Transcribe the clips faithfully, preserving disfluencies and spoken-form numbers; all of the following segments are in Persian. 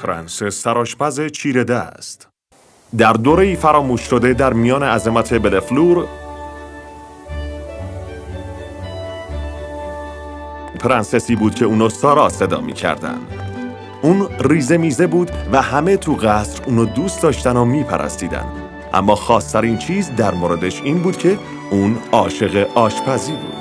پرنسس سرآشپز چیره دست. در دوره‌ای فراموش شده در میان عظمت بلفلور، پرنسسی بود که اونو سارا صدا می کردن. اون ریزه میزه بود و همه تو قصر اونو دوست داشتن و می پرستیدن. اما خاص‌ترین چیز در موردش این بود که اون عاشق آشپزی بود.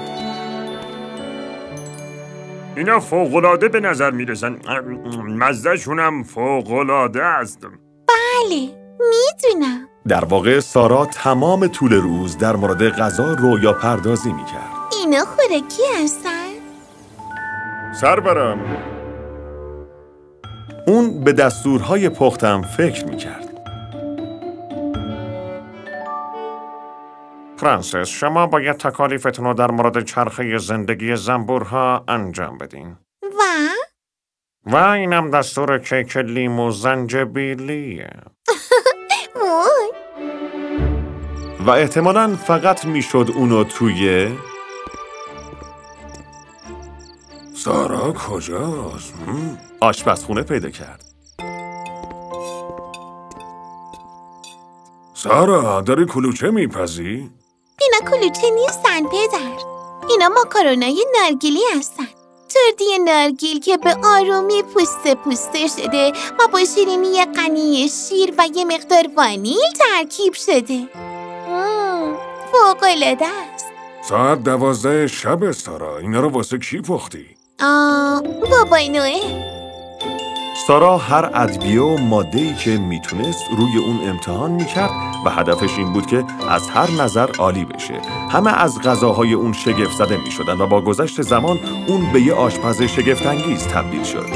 اینا فوق‌العاده به نظر میرسن. مزه‌شونم فوق‌العاده است. بله، میدونم. در واقع سارا تمام طول روز در مورد غذا رویا پردازی میکرد. اینا خوراکی هستن؟ سرورم. اون به دستورهای پختم فکر میکرد. پرنسس، شما باید تکالیفتون رو در مورد چرخه زندگی زنبورها انجام بدین. و؟ و اینم دستور کیک لیمو زنجبیلیه. وای. و احتمالاً فقط میشد اونو توی سارا کجاست؟ آشپزخونه پیدا کرد. سارا، داری کلوچه میپزی؟ اینا کلوچه نیستن پدر. اینا ماکارونای نارگیلی هستن. تردی نارگیل که به آرومی پوسته پوسته شده و با شیرینی غنی شیر و یه مقدار وانیل ترکیب شده. فوق‌العاده است. ساعت دوازده شب سارا، اینا رو واسه کی پختی؟ آه، بابای نوئل. سارا هر ادویه و ماده‌ای که میتونست روی اون امتحان میکرد و هدفش این بود که از هر نظر عالی بشه. همه از غذاهای اون شگفت زده میشدن و با گذشت زمان اون به یه آشپز شگفت انگیز تبدیل شد.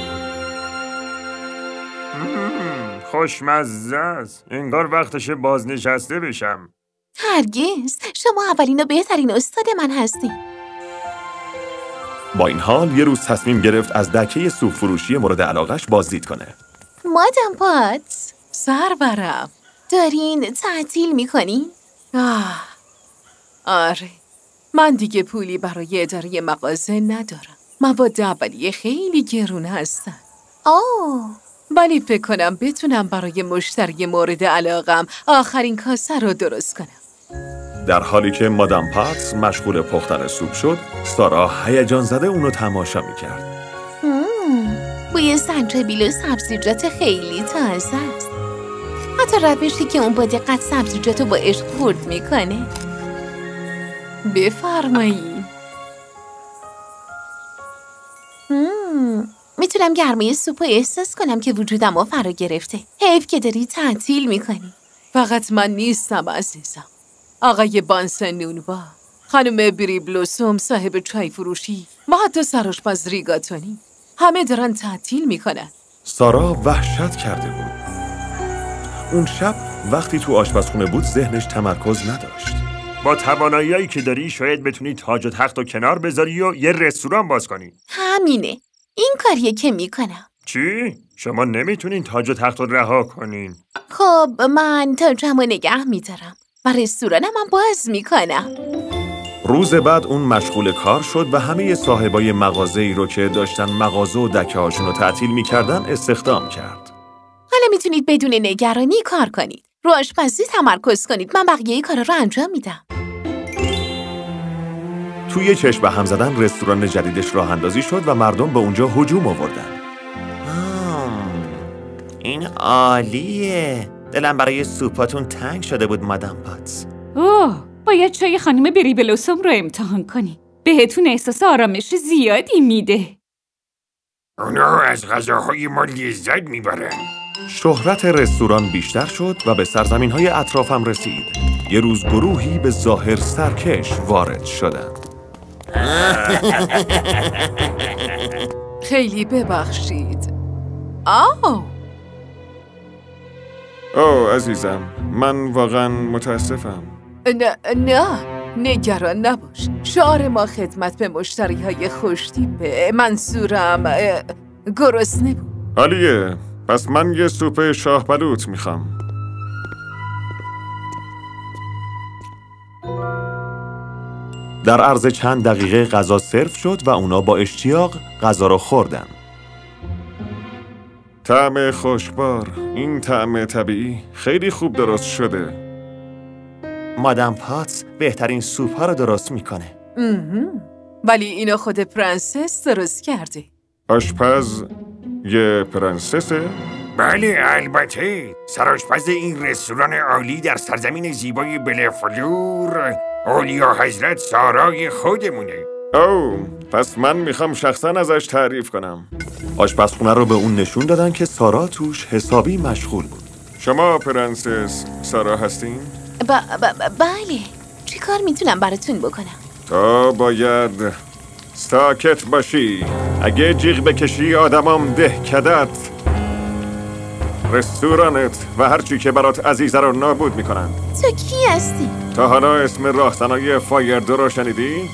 خوشمزه است. انگار وقتشه بازنشسته بشم. هرگز، شما اولین و بهترین استاد من هستین. با این حال یه روز تصمیم گرفت از دکه سوپ فروشی مورد علاقش بازدید کنه. مادام پاتس، سرورم، دارین تعطیل میکنین؟ آه، آره، من دیگه پولی برای اداره مغازه ندارم. مواد اولیه خیلی گرون هستن. اوه، ولی فکر کنم بتونم برای مشتری مورد علاقم آخرین کاسه رو درست کنم. در حالی که مادام پاتس مشغول پختن سوپ شد، سارا هیجان زده اونو تماشا میکرد. بوی زنجبیل و سبزیجات خیلی تازه است. حتی روشی که اون با دقت سبزیجات رو با عشق خورد میکنه. بفرمایید. میتونم گرمای سوپ رو احساس کنم که وجودم رو فرا گرفته. حیف که داری تعطیل میکنی. فقط من نیستم عزیزم. آقای بانسنونوا، خانم بری بلوسوم صاحب چای فروشی و حتی سرآشپز ریگاتونی همه دارن تعطیل میکنن. سارا وحشت کرده بود. اون شب وقتی تو آشپزخونه بود ذهنش تمرکز نداشت. با توانایی‌هایی که داری شاید بتونی تاج و تخت و کنار بذاری و یه رستوران باز کنی. همینه. این کاریه که میکنم. چی؟ شما نمیتونین تاج و تخت رو رها کنین. خب من تاجم رو نگه میدارم و رستورانم هم باز میکنم. روز بعد اون مشغول کار شد و همه صاحبای مغازه‌ای رو که داشتن مغازه و دکه هاشون رو تعطیل میکردن استخدام کرد. حالا میتونید بدون نگرانی کار کنید. رو آشپزی تمرکز کنید. من بقیه کارا رو انجام میدم. توی چشم به هم زدن رستوران جدیدش راه اندازی شد و مردم به اونجا هجوم آوردن. این عالیه. دلم برای سوپاتون تنگ شده بود مادام پاتس. اوه، باید چای خانم بری بلوسوم رو امتحان کنی. بهتون احساس آرامش زیادی میده. اونا از غذاهای ما لذت میبرن. شهرت رستوران بیشتر شد و به سرزمین‌های اطرافم رسید. یه روز گروهی به ظاهر سرکش وارد شدند. خیلی ببخشید. آه اوه عزیزم، من واقعا متاسفم. نه نه نگران نباش. شعار ما خدمت به مشتری های خوش‌تیپه. منظورم گرسنه بود. عالیه، پس من یه سوپ شاه بلوط میخوام. در عرض چند دقیقه غذا سرو شد و اونا با اشتیاق غذا رو خوردن. طعم خوشبار، این طعم طبیعی خیلی خوب درست شده. مادام پاتس بهترین سوپ ها رو درست میکنه. ولی اینو خود پرنسس درست کرده. آشپز یه پرنسسه؟ بله البته. سرآشپز این رستوران عالی در سرزمین زیبای بلفلور اولیا حضرت سارای خودمونه. اوه، پس من میخوام شخصا ازش تعریف کنم. آشپزخونه رو به اون نشون دادن که سارا توش حسابی مشغول بود. شما پرنسس سارا هستین؟ ب- ب- بله. چی کار میتونم براتون بکنم؟ تا باید ساکت باشی. اگه جیغ بکشی آدمام دهکدت، رستورانت و هرچی که برات عزیزه رو نابود میکنن. تو کی هستی؟ تا حالا اسم راهزنای فایردو رو شنیدی؟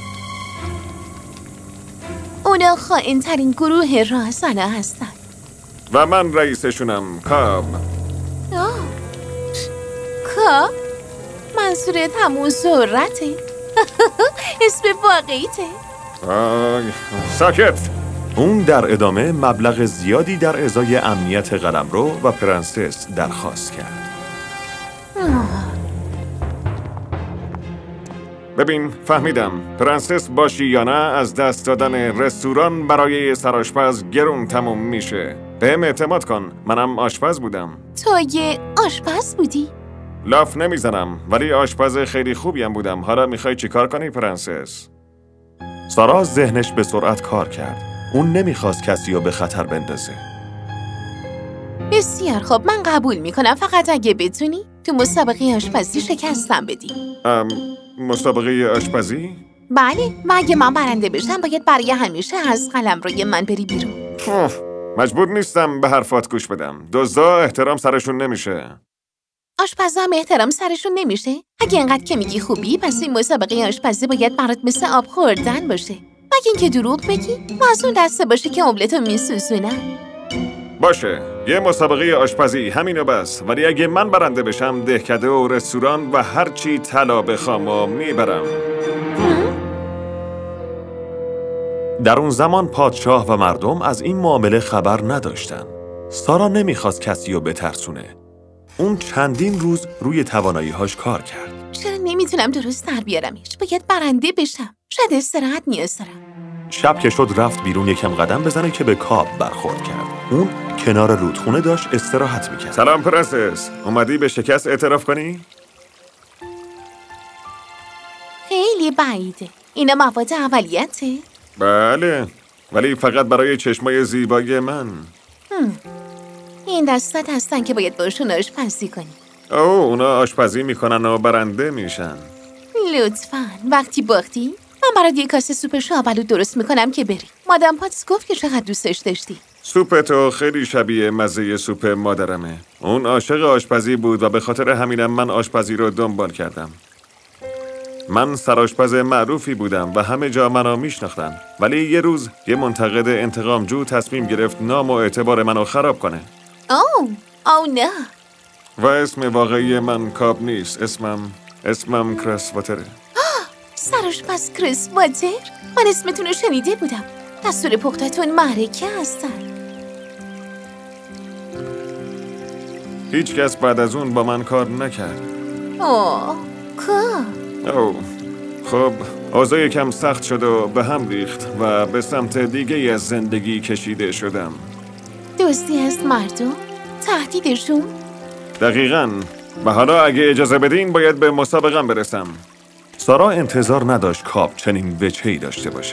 اونا خائن ترین گروه راهزنا هستن. و من رئیسشونم، کاب. آه. کاب؟ منظورت همون ذرته؟ اسم واقعیته؟ آی، ساکت! اون در ادامه مبلغ زیادی در ازای امنیت قلمرو و پرنسس درخواست کرد. ببین، فهمیدم. پرنسس باشی یا نه، از دست دادن رستوران برای سرآشپز گرون تموم میشه. بهم اعتماد کن، منم آشپز بودم. تو یه آشپز بودی؟ لاف نمیزنم، ولی آشپز خیلی خوبی هم بودم. حالا میخوای چی کار کنی پرنسس؟ سارا ذهنش به سرعت کار کرد. اون نمیخواست کسی رو به خطر بندازه. بسیار خب، من قبول میکنم، فقط اگه بتونی تو مسابقه آشپزی شکستم بدی. ام، مسابقه آشپزی؟ بله، و اگه من برنده بشم باید برای همیشه از قلمروی من بری بیرون. اوف، مجبور نیستم به حرفات گوش بدم. دزدا احترام سرشون نمیشه. آشپزا هم احترام سرشون نمیشه؟ اگه انقدر که میگی خوبی، پس این مسابقه آشپزی باید برات مثل آب خوردن باشه. مگه اینکه دروغ بگی و از اون دسته باشه که املتو میسوزونن. باشه، یه مسابقه آشپزی، همینو بس. ولی اگه من برنده بشم، دهکده و رستوران و هرچی طلا بخوام میبرم. در اون زمان پادشاه و مردم از این معامله خبر نداشتن. سارا نمیخواست کسی رو بترسونه. اون چندین روز روی توانایی‌هاش کار کرد. چرا نمیتونم درست در بیارمش؟ باید برنده بشم. شاید استراحت نیاز دارم. شب که شد رفت بیرون یکم قدم بزنه که به کاب برخورد کرد. اون کنار رودخونه داشت استراحت میکرد. سلام پرنسس، اومدی به شکست اعتراف کنی؟ خیلی بعیده. اینا مواد اولیته؟ بله، ولی فقط برای چشمای زیبای من. این دستات هستن که باید باشون آشپزی کنی. اوه، اونا آشپزی میکنن و برنده میشن. لطفاً وقتی باختی من برات یه کاسه سوپ شاهبلو درست میکنم که بری. مادام پاتس گفت که چقدر دوستش داشتی. سوپ تو خیلی شبیه مزه سوپ مادرمه. اون عاشق آشپزی بود و به خاطر همینم من آشپزی رو دنبال کردم. من سرآشپز معروفی بودم و همه جا منو میشناختن. ولی یه روز یه منتقد انتقامجو تصمیم گرفت نام و اعتبار منو خراب کنه. اوه، او نه. و اسم واقعی من کاب نیست. اسمم اسمم کریس واتره. سرآشپز کریس واتر؟ من اسمتون رو شنیده بودم. دستور پختتون معرکه هستن. هیچ کس بعد از اون با من کار نکرد. اوه، کاب. اوه، خب اوضاع یکم سخت شد و به هم ریخت و به سمت دیگه از زندگی کشیده شدم. دزدی از مردم؟ تهدیدشون؟ دقیقاً. و حالا اگه اجازه بدین باید به مسابقم برسم. سارا انتظار نداشت کاب چنین وجهی داشته باشه.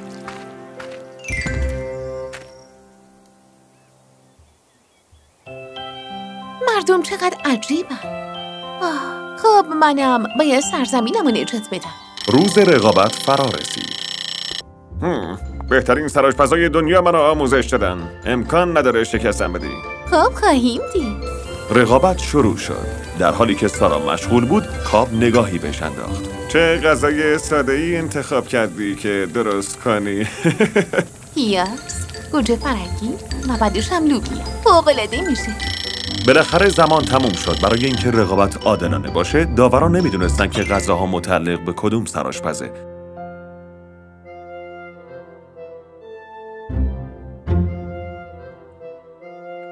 مردم چقدر عجیبن. آه، خب منم باید سرزمینم رو نجات بدم. روز رقابت فرا رسید. هم، بهترین سرآشپزای دنیا منو آموزش دادن. امکان نداره شکستم بدی. خب خواهیم دید. رقابت شروع شد. در حالی که سارا مشغول بود، کاب نگاهی بهش انداخت. چه غذای ساده‌ای انتخاب کردی که درست کنی؟ پیاز، گوجه فرنگی و بعدش هم لوبیا. فوق‌العاده میشه. بالاخره زمان تموم شد. برای اینکه رقابت عادلانه باشه، داوران نمیدونستن که غذاها متعلق به کدوم سرآشپزه.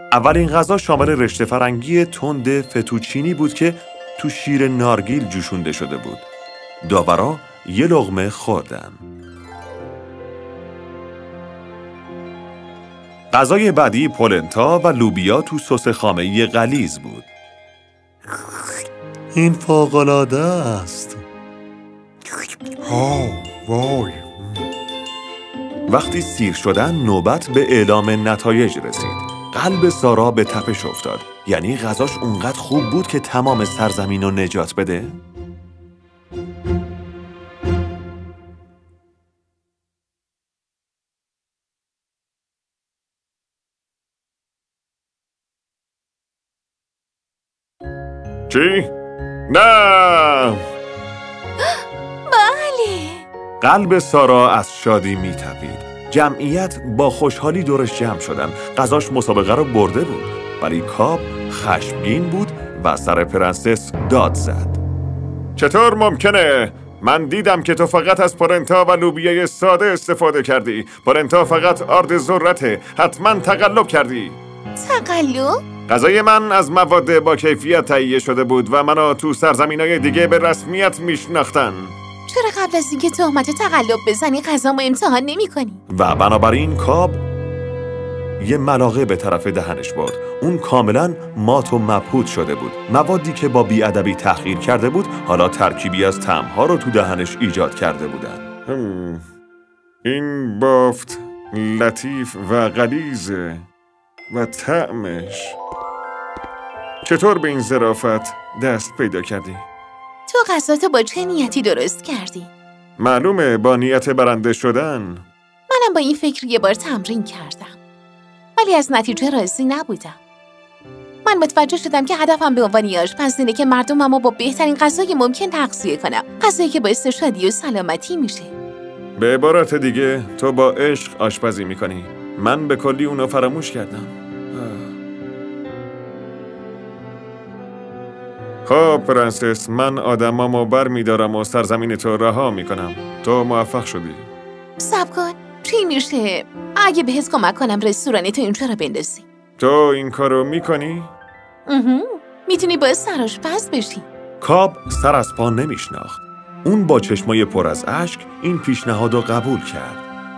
اولین غذا شامل رشته فرنگی تند فتوچینی بود که تو شیر نارگیل جوشونده شده بود. داورا یه لقمه خوردن. غذای بعدی پولنتا و لوبیا تو سس خامه‌ای غلیظ بود. این فوق‌العاده است. آه وای. وقتی سیر شدن نوبت به اعلام نتایج رسید. قلب سارا به تپش افتاد. یعنی غذاش اونقدر خوب بود که تمام سرزمین رو نجات بده؟ چی؟ نه! بله. قلب سارا از شادی می‌تپید. جمعیت با خوشحالی دورش جمع شدن. غذاش مسابقه رو برده بود. ولی کاب خشمگین بود و سر پرنسس داد زد. چطور ممکنه؟ من دیدم که تو فقط از پولنتا و لوبیای ساده استفاده کردی. پولنتا فقط آرد ذرته. حتما تقلب کردی. تقلب؟ غذای من از مواد با کیفیت تهیه شده بود و منو تو سرزمینای دیگه به رسمیت میشناختن. چرا قبل از اینکه تهمت تقلب بزنی غذامو امتحان نمی‌کنی؟ و بنابراین کاب یه ملاقه به طرف دهنش برد. اون کاملا مات و مبهوت شده بود. موادی که با بی‌ادبی تحقیر کرده بود حالا ترکیبی از طعم‌ها رو تو دهنش ایجاد کرده بودن. هم. این بافت لطیف و غلیظه و طعمش. چطور به این ظرافت دست پیدا کردی؟ تو غذاتو با چه نیتی درست کردی؟ معلومه با نیت برنده شدن. منم با این فکر یه بار تمرین کردم ولی از نتیجه راضی نبودم. من متوجه شدم که هدفم به عنوان آشپز اینه که مردممو با بهترین غذای ممکن تغذیه کنم. غذایی که باعث شادی و سلامتی میشه. به عبارت دیگه تو با عشق آشپزی میکنی. من به کلی اونو فراموش کردم. خب پرنسس، من آدمامو بر میدارم و سرزمین تو رها میکنم. تو موفق شدی. صبر کن. چی میشه اگه بهت کمک کنم رستوران تو اینجا رو بندازی؟ تو این کارو میکنی؟ میتونی باعث سرآشپز بشی. کاب سر از پا نمیشناخت. اون با چشمای پر از اشک این پیشنهاد رو قبول کرد.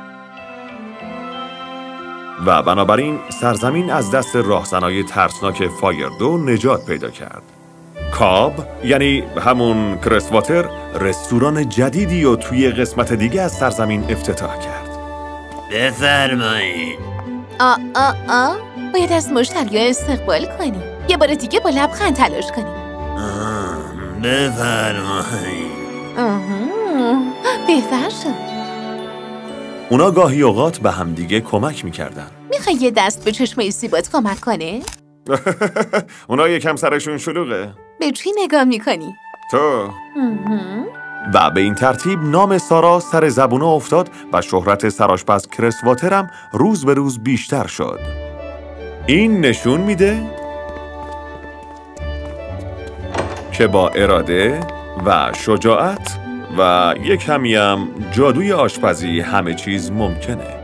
و بنابراین سرزمین از دست راهزنای ترسناک فایردو نجات پیدا کرد. کاب یعنی همون کرسواتر رستوران جدیدی و توی قسمت دیگه از سرزمین افتتاح کرد. بفرمایید. آ آ آ باید از مشتری‌ها استقبال کنی. یه بار دیگه با لبخند تلاش کنی. بفرمایید. بهتر شد. اونا گاهی اوقات به هم دیگه کمک میکردن. میخوای یه دست به چشمای سیبات کمک کنه؟ اونا یکم سرشون شلوغه. به چی نگاه میکنی؟ تو و به این ترتیب نام سارا سر زبونه افتاد و شهرت سرآشپز کرسواتر هم روز به روز بیشتر شد. این نشون میده که با اراده و شجاعت و یک کمی هم جادوی آشپزی همه چیز ممکنه.